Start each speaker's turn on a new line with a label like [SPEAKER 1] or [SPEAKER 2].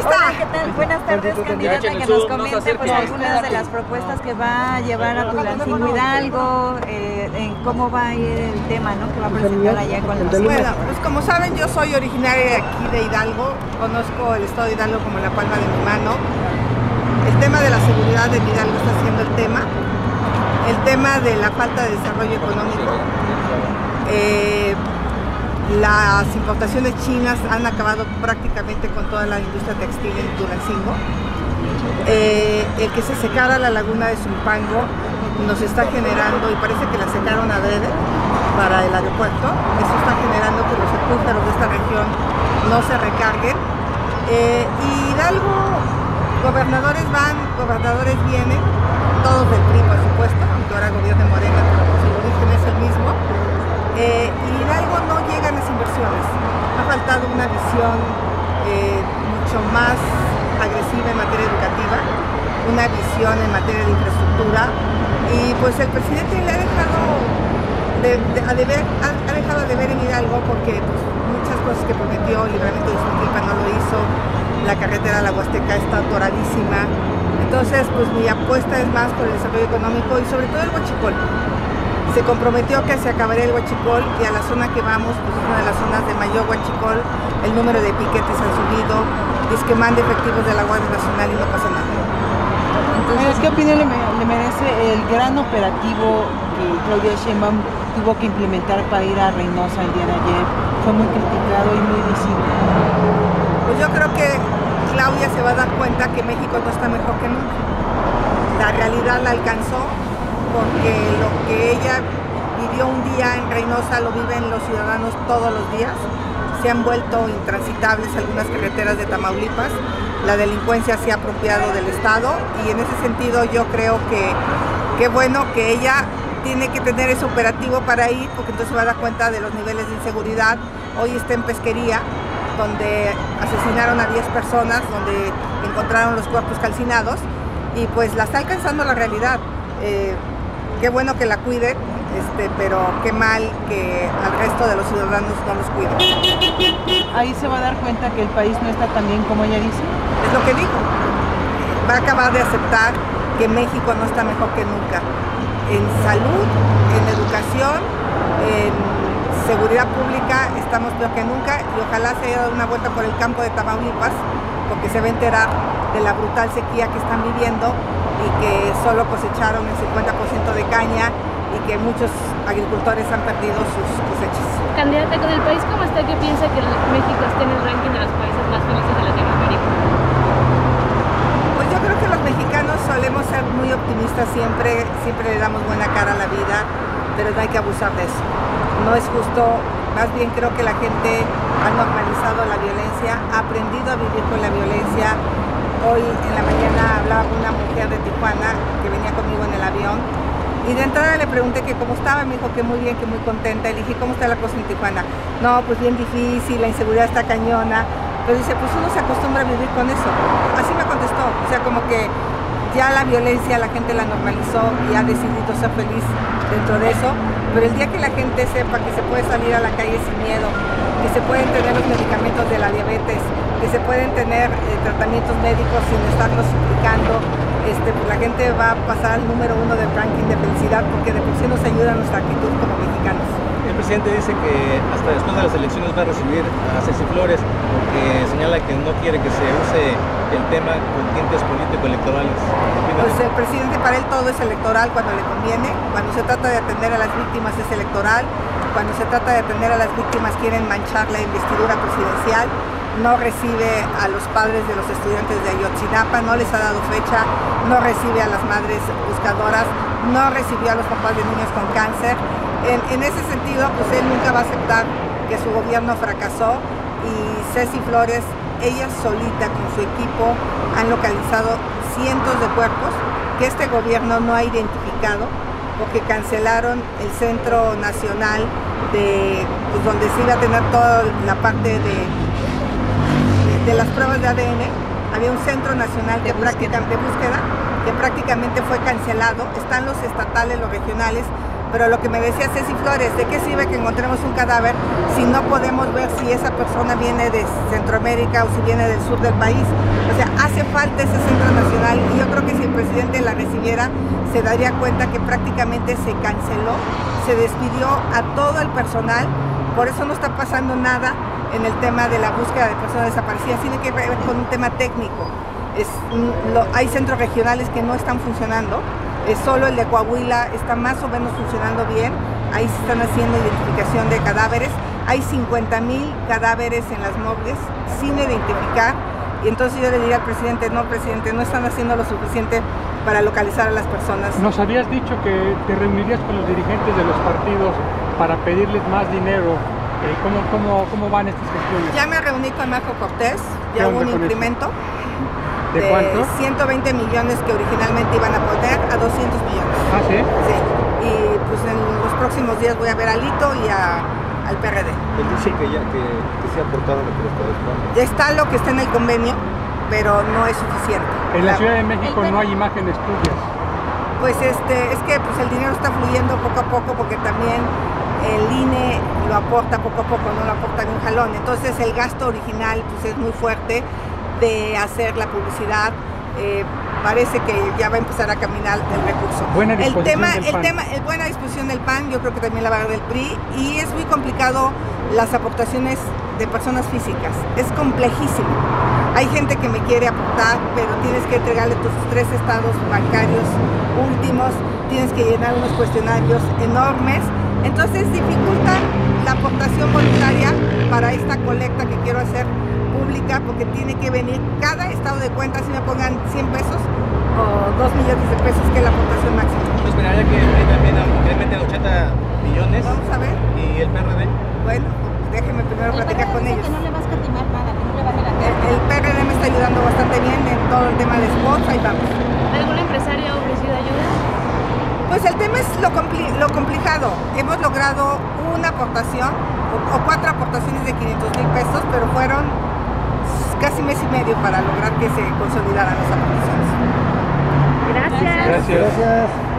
[SPEAKER 1] está.
[SPEAKER 2] Hola, ¿qué tal? Buenas tardes, candidata, que nos comente pues algunas de las propuestas que va a llevar a Tulancingo Hidalgo, en cómo va a ir el tema, ¿no?, que va a presentar allá con los...
[SPEAKER 1] Bueno, pues como saben, yo soy originaria de aquí de Hidalgo, conozco el estado de Hidalgo como la palma de mi mano. El tema de la seguridad de Hidalgo está siendo el tema de la falta de desarrollo económico. Las importaciones chinas han acabado prácticamente con toda la industria textil en Tulancingo. El que se secara la laguna de Zumpango nos está generando, y parece que la secaron adrede para el aeropuerto, eso está generando que los acuíferos de esta región no se recarguen. Y Hidalgo, gobernadores van, gobernadores vienen, todos del PRI por supuesto, aunque ahora gobierna Morena, pero su origen es el mismo. Y Hidalgo no llegan las inversiones, ha faltado una visión mucho más agresiva en materia educativa, una visión en materia de infraestructura, y pues el presidente le ha dejado de ver en Hidalgo porque pues, muchas cosas que prometió y realmente Ixmiquilpan no lo hizo. La carretera a la Huasteca está atoradísima, entonces pues mi apuesta es más por el desarrollo económico y sobre todo el huachicol. Se comprometió que se acabaría el huachicol y a la zona que vamos, pues es una de las zonas de mayor huachicol, el número de piquetes han subido, disqueman de efectivos de la Guardia Nacional y no pasa nada.
[SPEAKER 3] Entonces, ¿qué opinión le merece el gran operativo que Claudia Sheinbaum tuvo que implementar para ir a Reynosa el día de ayer? Fue muy criticado y muy visible.
[SPEAKER 1] Pues yo creo que Claudia se va a dar cuenta que México no está mejor que nunca. La realidad la alcanzó porque lo que ella vivió un día en Reynosa lo viven los ciudadanos todos los días. Se han vuelto intransitables algunas carreteras de Tamaulipas, la delincuencia se ha apropiado del Estado y en ese sentido yo creo que qué bueno que ella tiene que tener ese operativo para ir, porque entonces se va a dar cuenta de los niveles de inseguridad. Hoy está en Pesquería, donde asesinaron a 10 personas, donde encontraron los cuerpos calcinados y pues la está alcanzando la realidad. Qué bueno que la cuide, pero qué mal que al resto de los ciudadanos no los cuide.
[SPEAKER 3] Ahí se va a dar cuenta que el país no está tan bien como ella dice.
[SPEAKER 1] Es lo que dijo. Va a acabar de aceptar que México no está mejor que nunca. En salud, en educación, en seguridad pública estamos peor que nunca y ojalá se haya dado una vuelta por el campo de Tamaulipas porque se va a enterar de la brutal sequía que están viviendo y que solo cosecharon el 50% de caña y que muchos agricultores han perdido sus cosechas.
[SPEAKER 4] Candidata, con el país como está, ¿qué piensa que México esté en el ranking de los países más felices de Latinoamérica?
[SPEAKER 1] Pues yo creo que los mexicanos solemos ser muy optimistas siempre le damos buena cara a la vida, pero no hay que abusar de eso. No es justo, más bien creo que la gente ha normalizado la violencia, ha aprendido a vivir con la violencia. Hoy en la mañana hablaba con una mujer de Tijuana que venía conmigo en el avión y de entrada le pregunté que cómo estaba, me dijo que muy bien, que muy contenta. Y le dije, ¿cómo está la cosa en Tijuana? No, pues bien difícil, la inseguridad está cañona, pero dice, pues uno se acostumbra a vivir con eso. Así me contestó, o sea, como que ya la violencia la gente la normalizó y ha decidido ser feliz dentro de eso, pero el día que la gente sepa que se puede salir a la calle sin miedo, que se pueden tener los medicamentos de la diabetes, que se pueden tener tratamientos médicos sin estarlos suplicando, pues la gente va a pasar al número 1 del ranking de felicidad porque de por sí nos ayuda nuestra actitud como mexicanos.
[SPEAKER 5] El presidente dice que hasta después de las elecciones va a recibir a Ceci Flores porque señala que no quiere que se use el tema con tintes político-electorales.
[SPEAKER 1] Pues el presidente para él todo es electoral cuando le conviene, cuando se trata de atender a las víctimas es electoral, cuando se trata de atender a las víctimas quieren manchar la investidura presidencial. No recibe a los padres de los estudiantes de Ayotzinapa, no les ha dado fecha, no recibe a las madres buscadoras, no recibió a los papás de niños con cáncer. En ese sentido, pues él nunca va a aceptar que su gobierno fracasó y Ceci Flores, ella solita con su equipo, han localizado cientos de cuerpos que este gobierno no ha identificado porque cancelaron el Centro Nacional donde se iba a tener toda la parte de las pruebas de ADN. Había un Centro Nacional de búsqueda que prácticamente fue cancelado. Están los estatales, los regionales, Pero lo que me decía Ceci Flores, ¿de qué sirve que encontremos un cadáver si no podemos ver si esa persona viene de Centroamérica o si viene del sur del país? O sea, hace falta ese centro nacional y yo creo que si el presidente la recibiera se daría cuenta que prácticamente se canceló, se despidió a todo el personal, por eso no está pasando nada en el tema de la búsqueda de personas desaparecidas, tiene que ver con un tema técnico. Hay centros regionales que no están funcionando, solo el de Coahuila está más o menos funcionando bien, ahí se están haciendo identificación de cadáveres, hay 50,000 cadáveres en las morgues sin identificar, y entonces yo le diría al presidente, no están haciendo lo suficiente para localizar a las personas.
[SPEAKER 6] Nos habías dicho que te reunirías con los dirigentes de los partidos para pedirles más dinero. ¿Cómo van estas gestiones?
[SPEAKER 1] Ya me reuní con Marco Cortés, ya hubo un incremento.
[SPEAKER 6] ¿De cuánto?
[SPEAKER 1] 120 millones que originalmente iban a poner a 200 millones.
[SPEAKER 6] ¿Ah, sí?
[SPEAKER 1] Sí, y pues en los próximos días voy a ver a Lito y al PRD.
[SPEAKER 5] Él dice que se ha aportado lo que les corresponde.
[SPEAKER 1] Ya está lo que está en el convenio, pero no es suficiente.
[SPEAKER 6] En la Ciudad de México no hay imágenes tuyas.
[SPEAKER 1] Pues es que pues el dinero está fluyendo poco a poco porque también el INE lo aporta poco a poco, no lo aporta en un jalón. Entonces el gasto original pues es muy fuerte de hacer la publicidad, parece que ya va a empezar a caminar el recurso.
[SPEAKER 6] Buena disposición
[SPEAKER 1] buena disposición del PAN, yo creo que también la va a haber del PRI, y es muy complicado las aportaciones de personas físicas, es complejísimo. Hay gente que me quiere aportar, pero tienes que entregarle tus 3 estados bancarios últimos, tienes que llenar unos cuestionarios enormes, entonces dificulta la aportación voluntaria para esta colecta que quiero hacer pública, porque tiene que venir cada estado de cuenta, si me pongan 100 pesos o 2 millones de pesos, que es la aportación máxima.
[SPEAKER 5] Yo esperaría que también incrementen 80 millones.
[SPEAKER 1] Vamos a ver.
[SPEAKER 5] ¿Y el PRD?
[SPEAKER 1] Bueno, déjenme primero platicar con ellos.
[SPEAKER 2] Que no le va a escatimar nada, que no le va a relatar.
[SPEAKER 1] El PRD me está ayudando bastante bien en todo el tema de spots, ahí vamos.
[SPEAKER 4] ¿Algún empresario ha ofrecido ayuda?
[SPEAKER 1] Pues el tema es lo complicado. Hemos logrado una aportación o 4 aportaciones de 500,000 pesos, pero fueron casi mes y medio para lograr que se consolidaran las aportaciones.
[SPEAKER 4] Gracias.
[SPEAKER 6] Gracias.